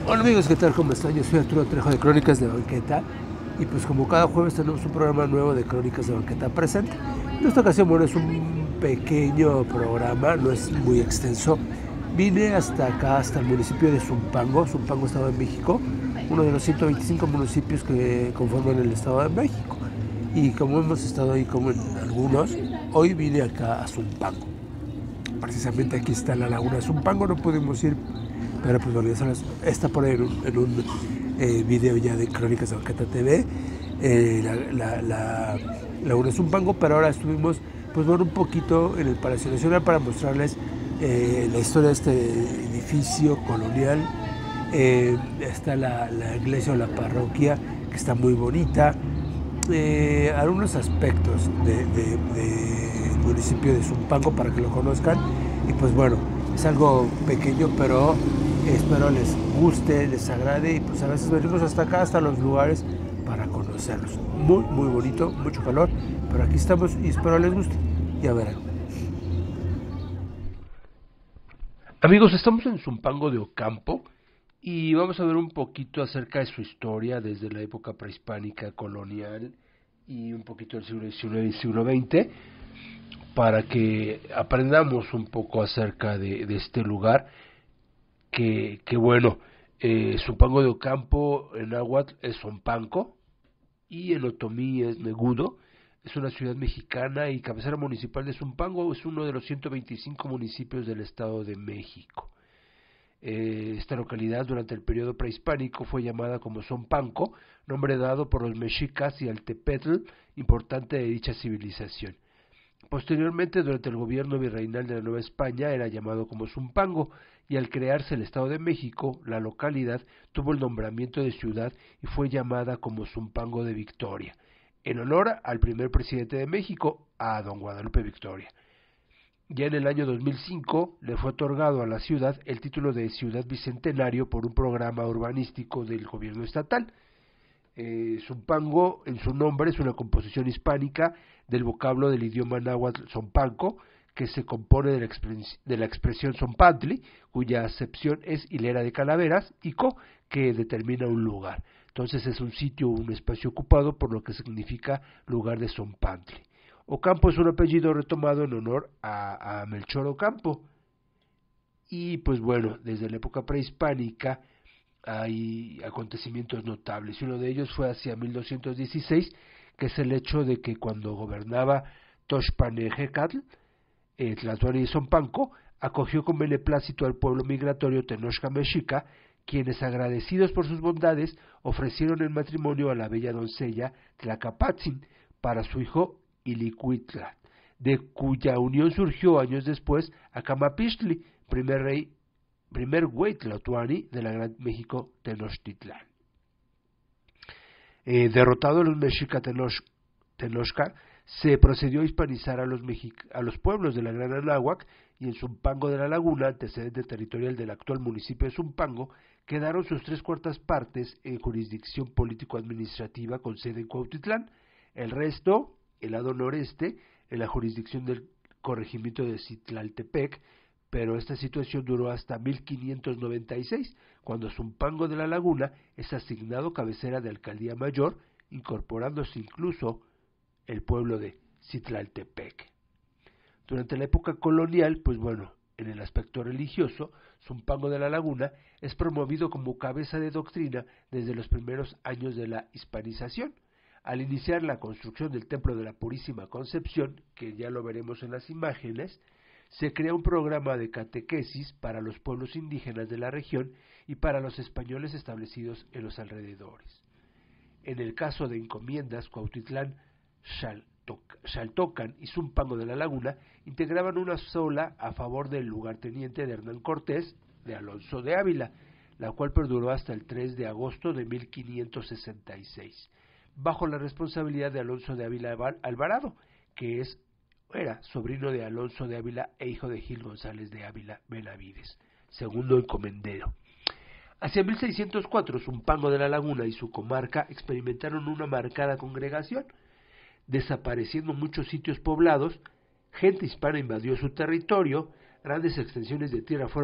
Hola amigos, ¿qué tal? ¿Cómo están? Yo soy Arturo Trejo de Crónicas de Banqueta y pues como cada jueves tenemos un programa nuevo de Crónicas de Banqueta presente. En esta ocasión, bueno, es un pequeño programa, no es muy extenso. Vine hasta acá, hasta el municipio de Zumpango, Estado de México, uno de los 125 municipios que conforman el Estado de México. Y como hemos estado ahí como en algunos, hoy vine acá a Zumpango. Precisamente aquí está la laguna Zumpango, no pudimos ir, pero pues bueno, está por ahí en un video ya de Crónicas de Banqueta TV, la laguna Zumpango, pero ahora estuvimos pues bueno un poquito en el Palacio Nacional para mostrarles la historia de este edificio colonial. Está la iglesia o la parroquia, que está muy bonita. Algunos aspectos del municipio de Zumpango para que lo conozcan. Y pues bueno, es algo pequeño, pero espero les guste, les agrade. Y pues a veces venimos hasta acá, hasta los lugares, para conocerlos. Muy, muy bonito, mucho calor, pero aquí estamos y espero les guste. Ya verán. Amigos, estamos en Zumpango de Ocampo y vamos a ver un poquito acerca de su historia desde la época prehispánica, colonial y un poquito del siglo XIX y siglo XX, para que aprendamos un poco acerca de este lugar que bueno, Zumpango de Ocampo en náhuatl es Zompanco y en otomí es Negudo. Es una ciudad mexicana y cabecera municipal de Zumpango, es uno de los 125 municipios del Estado de México. Esta localidad durante el periodo prehispánico fue llamada como Zompanco, nombre dado por los mexicas y al tepetl, importante de dicha civilización. Posteriormente, durante el gobierno virreinal de la Nueva España, era llamado como Zumpango, y al crearse el Estado de México, la localidad tuvo el nombramiento de ciudad y fue llamada como Zumpango de Victoria, en honor al primer presidente de México, a don Guadalupe Victoria. Ya en el año 2005 le fue otorgado a la ciudad el título de Ciudad Bicentenario por un programa urbanístico del gobierno estatal. Zumpango, en su nombre, es una composición hispánica del vocablo del idioma náhuatl Zompanco, que se compone de la expresión Zompantli, cuya acepción es hilera de calaveras, y co, que determina un lugar. Entonces es un sitio o un espacio ocupado, por lo que significa lugar de Zompantli. Ocampo es un apellido retomado en honor a Melchor Ocampo. Y pues bueno, desde la época prehispánica hay acontecimientos notables, y uno de ellos fue hacia 1216, que es el hecho de que cuando gobernaba Toshpanejecatl, Tlatuani y Zompanco, acogió con beneplácito al pueblo migratorio Tenochca Mexica, quienes, agradecidos por sus bondades, ofrecieron en matrimonio a la bella doncella Tlacapatzin para su hijo Ilicuitla, de cuya unión surgió años después Acamapixtli, primer güey tlatoani de la Gran México Tenochtitlán. Derrotado los mexica Tenochca, se procedió a hispanizar a los pueblos de la Gran Anáhuac, y en Zumpango de la Laguna, antecedente territorial del actual municipio de Zumpango, quedaron sus 3/4 partes en jurisdicción político-administrativa con sede en Cuautitlán. El resto, el lado noreste, en la jurisdicción del corregimiento de Citlaltepec, pero esta situación duró hasta 1596, cuando Zumpango de la Laguna es asignado cabecera de alcaldía mayor, incorporándose incluso el pueblo de Citlaltepec. Durante la época colonial, pues bueno, en el aspecto religioso, Zumpango de la Laguna es promovido como cabeza de doctrina desde los primeros años de la hispanización. Al iniciar la construcción del Templo de la Purísima Concepción, que ya lo veremos en las imágenes, se crea un programa de catequesis para los pueblos indígenas de la región y para los españoles establecidos en los alrededores. En el caso de encomiendas, Cuautitlán, Xaltocan y Zumpango de la Laguna integraban una sola a favor del lugarteniente de Hernán Cortés, de Alonso de Ávila, la cual perduró hasta el 3 de agosto de 1566, bajo la responsabilidad de Alonso de Ávila Alvarado, que era sobrino de Alonso de Ávila e hijo de Gil González de Ávila Benavides, segundo encomendero. Hacia 1604, Zumpango de la Laguna y su comarca experimentaron una marcada congregación, desapareciendo muchos sitios poblados, gente hispana invadió su territorio, grandes extensiones de tierra fueron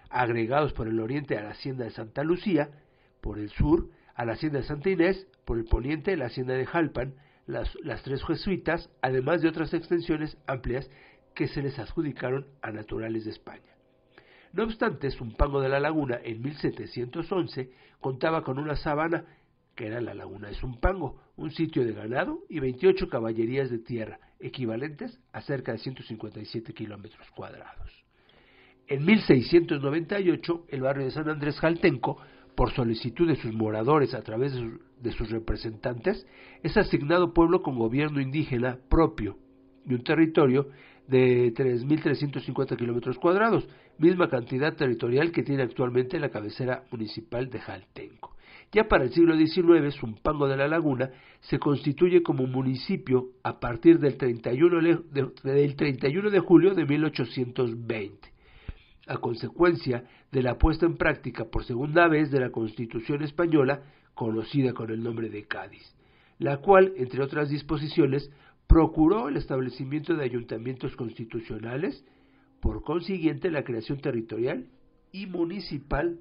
agregados por el oriente a la hacienda de Santa Lucía, por el sur a la hacienda de Santa Inés, por el poniente la hacienda de Jalpan, las tres jesuitas, además de otras extensiones amplias que se les adjudicaron a naturales de España. No obstante, Zumpango de la Laguna en 1711 contaba con una sabana, que era la Laguna de Zumpango, un sitio de ganado y 28 caballerías de tierra, equivalentes a cerca de 157 kilómetros cuadrados. En 1698, el barrio de San Andrés Jaltenco, por solicitud de sus moradores a través de sus representantes, es asignado pueblo con gobierno indígena propio y un territorio de 3.350 kilómetros cuadrados, misma cantidad territorial que tiene actualmente la cabecera municipal de Jaltenco. Ya para el siglo XIX, Zumpango de la Laguna se constituye como municipio a partir del 31 de julio de 1820, a consecuencia de la puesta en práctica por segunda vez de la Constitución española, conocida con el nombre de Cádiz, la cual, entre otras disposiciones, procuró el establecimiento de ayuntamientos constitucionales, por consiguiente la creación territorial y municipal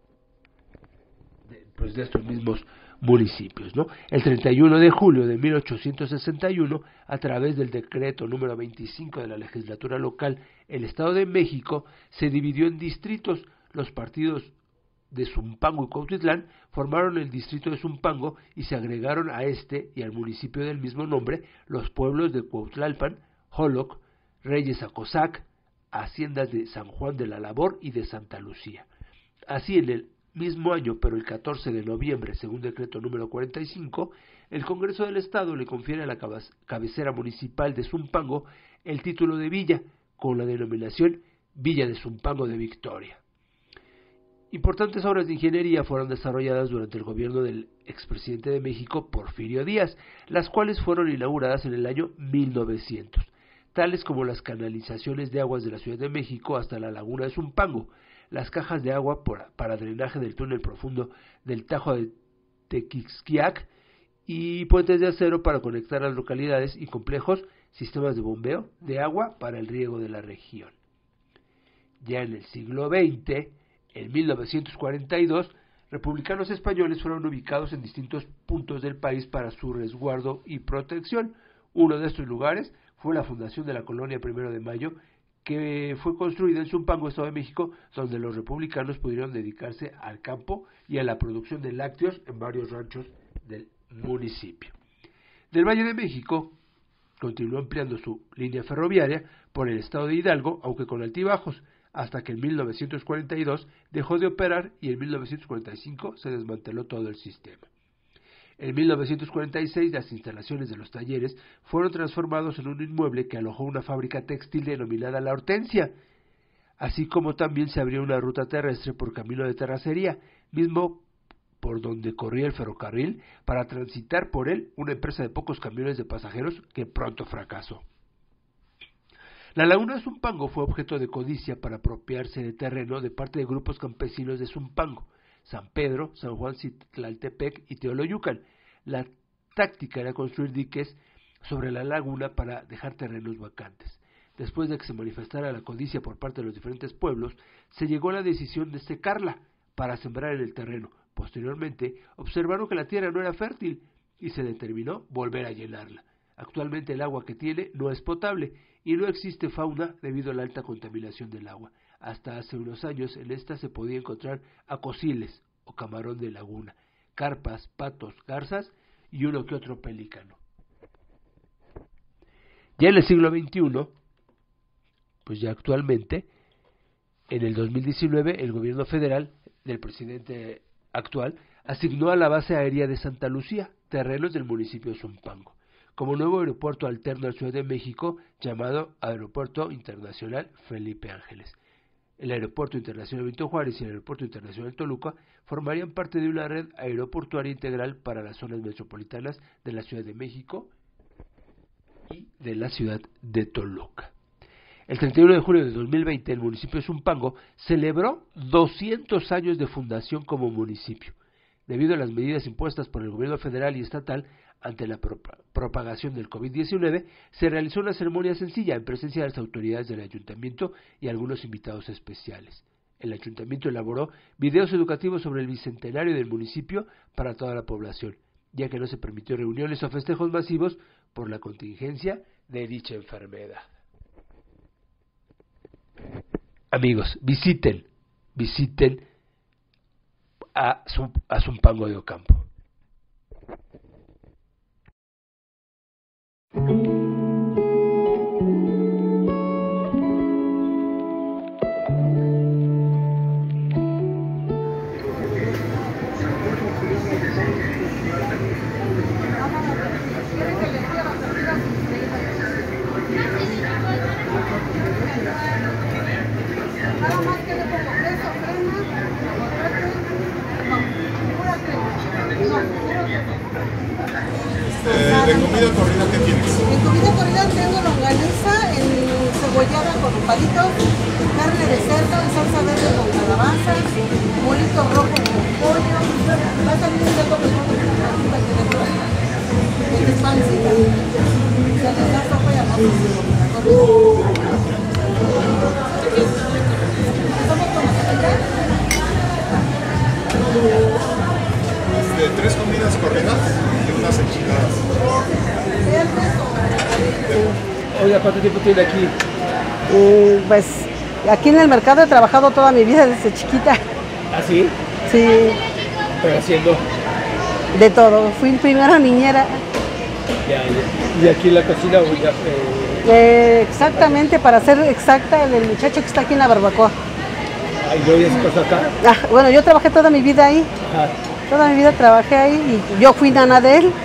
de estos mismos municipios, ¿no? El 31 de julio de 1861, a través del decreto número 25 de la legislatura local, el Estado de México se dividió en distritos. Los partidos de Zumpango y Cuautitlán formaron el distrito de Zumpango y se agregaron a este y al municipio del mismo nombre los pueblos de Cuautlalpan, Joloc, Reyes Acosac, haciendas de San Juan de la Labor y de Santa Lucía. Así, en el mismo año, pero el 14 de noviembre, según decreto número 45, el Congreso del Estado le confiere a la cabecera municipal de Zumpango el título de villa, con la denominación Villa de Zumpango de Victoria. Importantes obras de ingeniería fueron desarrolladas durante el gobierno del expresidente de México, Porfirio Díaz, las cuales fueron inauguradas en el año 1900, tales como las canalizaciones de aguas de la Ciudad de México hasta la laguna de Zumpango, las cajas de agua para drenaje del túnel profundo del Tajo de Tequixquiac y puentes de acero para conectar las localidades y complejos sistemas de bombeo de agua para el riego de la región. Ya en el siglo XX, en 1942, republicanos españoles fueron ubicados en distintos puntos del país para su resguardo y protección. Uno de estos lugares fue la fundación de la colonia 1 de Mayo, que fue construida en Zumpango, Estado de México, donde los republicanos pudieron dedicarse al campo y a la producción de lácteos en varios ranchos del municipio. Del Valle de México continuó ampliando su línea ferroviaria por el estado de Hidalgo, aunque con altibajos, hasta que en 1942 dejó de operar y en 1945 se desmanteló todo el sistema. En 1946 las instalaciones de los talleres fueron transformados en un inmueble que alojó una fábrica textil denominada La Hortensia, así como también se abrió una ruta terrestre por camino de terracería, mismo por donde corría el ferrocarril, para transitar por él una empresa de pocos camiones de pasajeros que pronto fracasó. La laguna de Zumpango fue objeto de codicia para apropiarse de terreno de parte de grupos campesinos de Zumpango, San Pedro, San Juan Citlaltepec y Teoloyucan. La táctica era construir diques sobre la laguna para dejar terrenos vacantes. Después de que se manifestara la codicia por parte de los diferentes pueblos, se llegó a la decisión de secarla para sembrar en el terreno. Posteriormente, observaron que la tierra no era fértil y se determinó volver a llenarla. Actualmente el agua que tiene no es potable y no existe fauna debido a la alta contaminación del agua. Hasta hace unos años en esta se podía encontrar acosiles o camarón de laguna, carpas, patos, garzas y uno que otro pelícano. Ya en el siglo XXI, pues ya actualmente, en el 2019, el gobierno federal del presidente actual asignó a la base aérea de Santa Lucía terrenos del municipio de Zumpango como nuevo aeropuerto alterno a la Ciudad de México, llamado Aeropuerto Internacional Felipe Ángeles. El Aeropuerto Internacional Benito Juárez y el Aeropuerto Internacional Toluca formarían parte de una red aeroportuaria integral para las zonas metropolitanas de la Ciudad de México y de la ciudad de Toluca. El 31 de julio de 2020, el municipio de Zumpango celebró 200 años de fundación como municipio. Debido a las medidas impuestas por el gobierno federal y estatal ante la propagación del COVID-19, se realizó una ceremonia sencilla en presencia de las autoridades del ayuntamiento y algunos invitados especiales. El ayuntamiento elaboró videos educativos sobre el bicentenario del municipio para toda la población, ya que no se permitió reuniones o festejos masivos por la contingencia de dicha enfermedad. Amigos, visiten a Zumpango de Ocampo. ¿De comida corrida qué tienes? En comida corrida tengo longaniza cebollada con palitos, carne de cerdo en salsa verde con calabaza, molito rojo con pollo, va a salir un cerdo mejor con una que de todo. Es pancita. Se les da sopa y arroz. ¿Estamos con la cajita? Tres comidas corridas y unas enchiladas. Oiga, ¿cuánto tiempo tiene aquí? Pues aquí en el mercado he trabajado toda mi vida desde chiquita. ¿Ah, sí? Sí, Pero haciendo... de todo. Fui primero niñera. ¿Y aquí en la cocina? Exactamente, para ser exacta, el muchacho que está aquí en la barbacoa. ¿Y luego ya se pasó acá? Bueno, yo trabajé toda mi vida ahí. Ajá. Toda mi vida trabajé ahí y yo fui nana de él.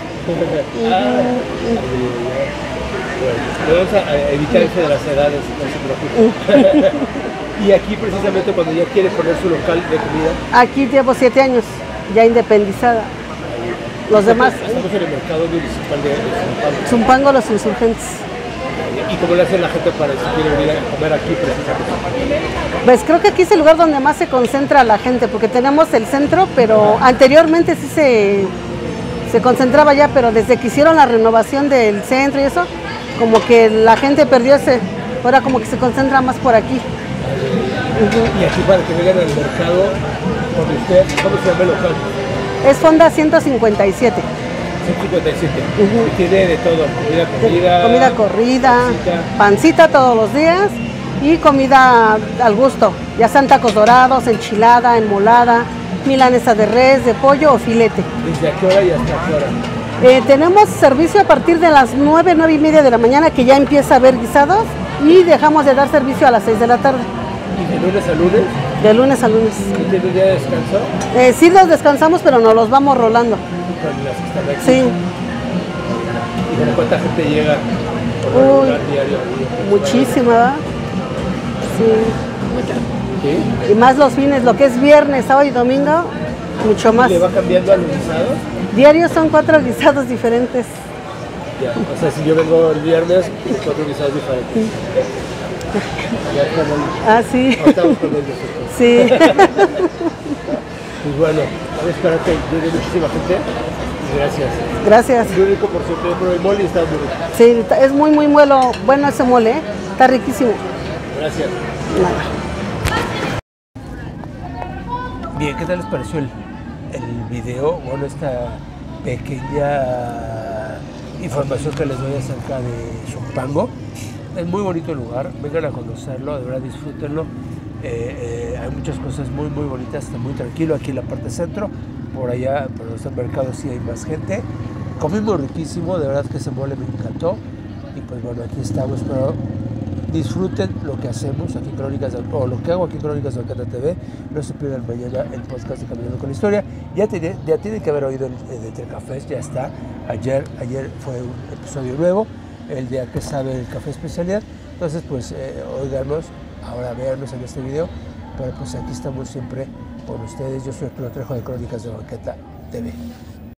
Bueno, vamos a evitar eso de las edades, no se preocupe. Y aquí precisamente cuando ya quiere poner su local de comida. Aquí llevo 7 años, ya independizada. Los demás. Estamos en el mercado municipal de Zumpango. Zumpango, los insurgentes. ¿Y cómo le hace la gente para si quiere venir a comer aquí precisamente? Pues creo que aquí es el lugar donde más se concentra la gente, porque tenemos el centro, pero anteriormente sí se concentraba ya, pero desde que hicieron la renovación del centro y eso, como que la gente perdió ahora como que se concentra más por aquí. Y aquí para que vengan al mercado con usted, ¿cómo se llama el local? Es Fonda 157. 157. Y tiene de todo, comida corrida, pancita todos los días y comida al gusto, ya sean tacos dorados, enchilada, enmolada, milanesa de res, de pollo o filete. ¿Desde a qué hora y hasta qué hora? Tenemos servicio a partir de las 9, 9 y media de la mañana, que ya empieza a haber guisados, y dejamos de dar servicio a las 6 de la tarde. ¿Y de lunes a lunes? De lunes a lunes. ¿Y tiene un día de descanso? Sí los descansamos, pero nos los vamos rolando. Con las que están aquí. Sí. ¿Y con cuánta gente llega por regular diario? Muchísima, ¿verdad? Sí. ¿Sí? Y más los fines, lo que es viernes, sábado y domingo, mucho más. ¿Le va cambiando a los guisados? Diarios son 4 guisados diferentes. Ya, o sea, si yo vengo el viernes, 4 guisados diferentes. Ya Sí. estamos con ellos. Sí. Pues bueno, espero que llegue muchísima gente. Gracias. Gracias. Muy rico, por cierto, yo probé el mole y está muy rico. Sí, es muy bueno ese mole, ¿eh? Está riquísimo. Gracias. Bien, ¿qué tal les pareció el video? Bueno, esta pequeña información que les doy acerca de Zumpango. Es muy bonito el lugar, vengan a conocerlo, de verdad disfrútenlo. Hay muchas cosas muy bonitas, está muy tranquilo aquí en la parte centro. Por allá, por nuestro mercado sí hay más gente. Comimos riquísimo, de verdad que ese mole me encantó. Y pues bueno, aquí estamos, pero disfruten lo que hacemos aquí en Crónicas o lo que hago aquí en Crónicas de Ocampo TV. No se pierdan mañana el podcast de Caminando con la Historia. Ya tienen que haber oído el de Entre Cafés, ya está. Ayer fue un episodio nuevo, el de ¿A qué sabe el café especialidad? Entonces pues óiganos, ahora véanos en este video, pero pues aquí estamos siempre con ustedes. Yo soy Arturo Trejo de Crónicas de Ocampo TV.